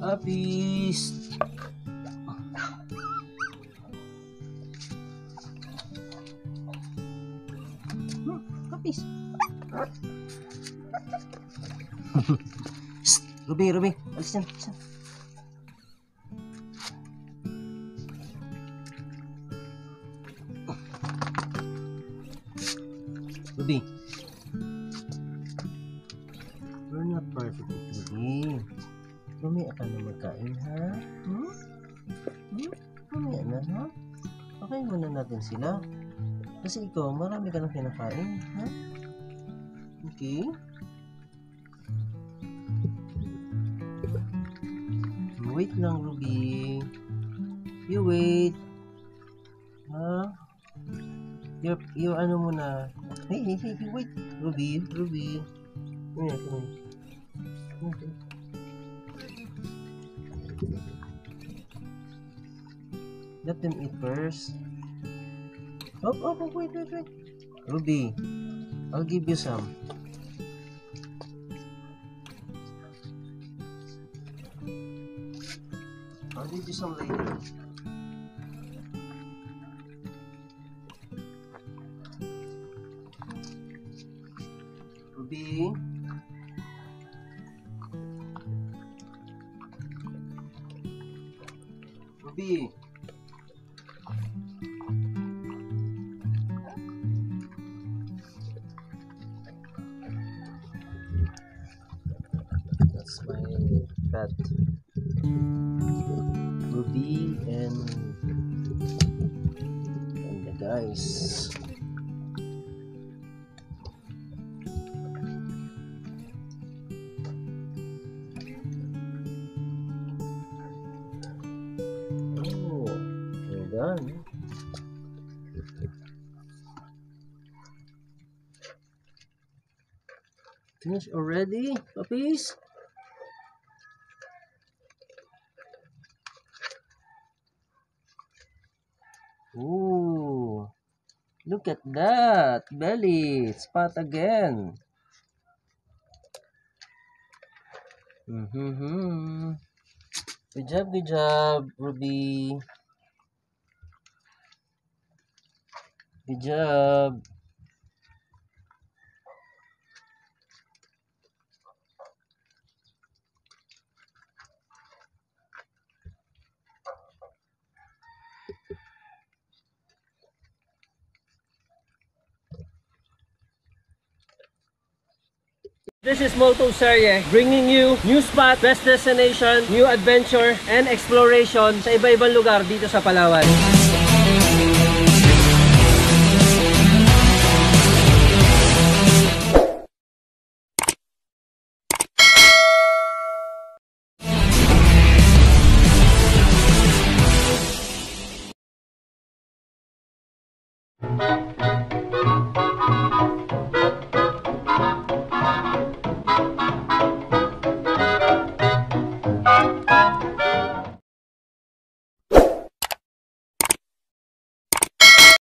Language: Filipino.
Puppies. Puppies. Ruby, alis yan. Ruby, you're not perfect, Ruby. Mamaya ka na magkain, ha? Mamaya na, ha? Pakain muna natin sila. Kasi ikaw, marami ka nang kinakain, ha? Okay? Wait lang, Ruby. You wait. Ha? Your ano muna. Hey, wait. Ruby. Mamaya, come on. Okay. Let them eat first. Oh, wait. Ruby, I'll give you some. I'll give you some later. Ruby. That's my pet, Ruby, and the guys. Oh, we're done. Finish already, puppies? Ooh, look at that belly spot again. Good job, Ruby. Good job. This is Moto Serye, bringing you new spot, best destination, new adventure, and exploration sa iba-ibang lugar dito sa Palawan.